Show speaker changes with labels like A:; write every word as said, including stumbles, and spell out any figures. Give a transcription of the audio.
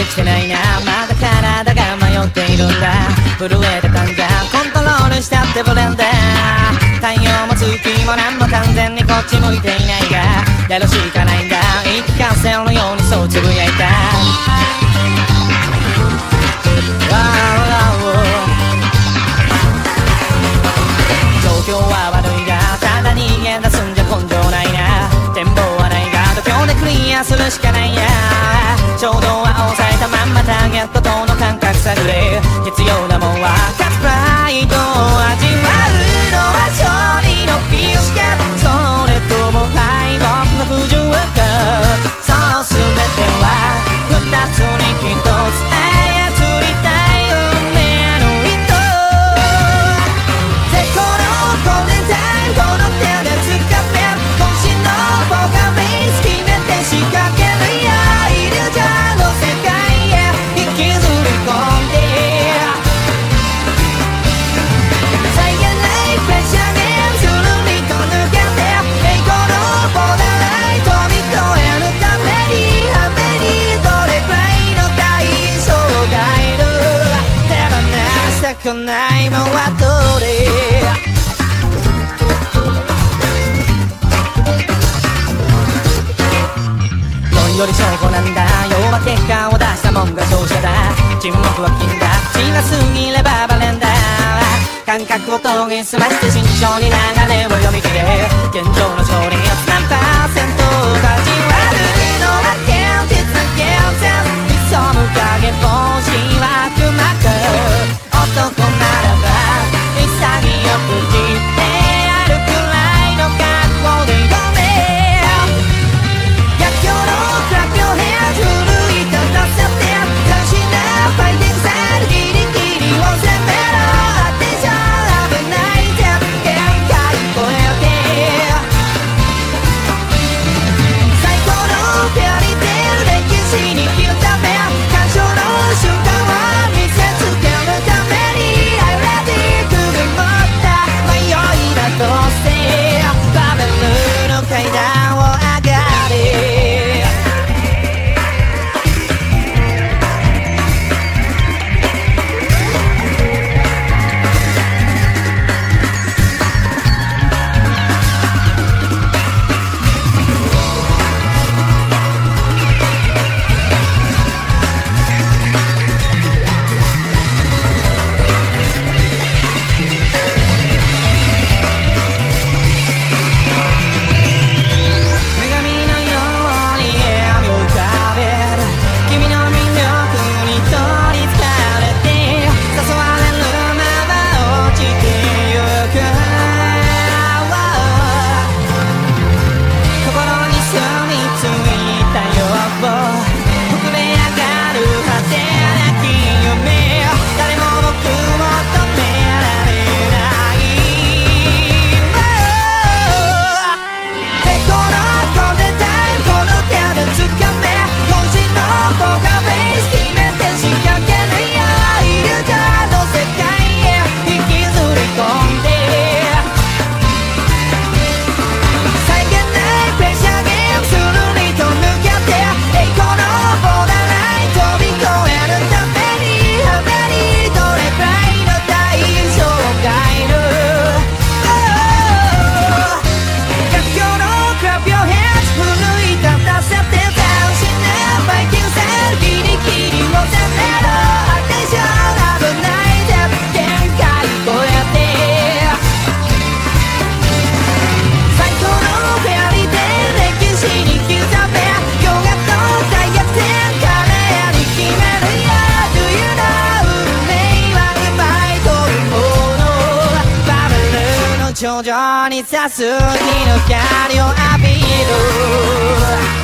A: できてないな、まだ体が迷っているんだ。震えた感がコントロールしたってブレンダー。太陽も月も何も完全にこっち向いていないが、やるしかないんだ、言い聞かせるようにそうつぶやいた。状況は悪いがただ人間出すんじゃ根性ないな。展望はないが度胸でクリアするしかないや。衝動は抑えたまんまターゲットとの感覚探れ。必要なもんはカツプライドを味わうのは勝利のフィースか、それとも敗北の不純か。その全ては二つに一つ操りたい運命の糸。絶好のゴールデンタイムこの手で掴め。渾身のポーカーフェイス決めて仕掛けるよ。イリュージョンの世界へ引きずり込んで、際限ないプレッシャーゲームするりと抜けて、栄光のボーダーライン飛び越えるために、はめにどれくらいの大将がいる。手放したくないもんはどれ。より証拠なんだ、要は結果を出したもんが勝者だ。沈黙は金だ、血が過ぎればバレンダー。感覚を研ぎ澄まして慎重に流れを読み切れ。現状の勝利率何パーセントか。じわるのは現実現前、潜む影帽子は悪魔か。男ならば潔く切ってやるくらいの覚悟で読め。逆境の古い立たせて斬新なファイティングスタイル、ギリギリを攻めろ。アテンション危ないぜ限界超えて、最高のフェアリーテール歴史に刻め。感傷の瞬間を見せつけるために I'm ready くぐもった迷いだとしてバベルの階段を上がれ。頂上に差す日の光を浴びる。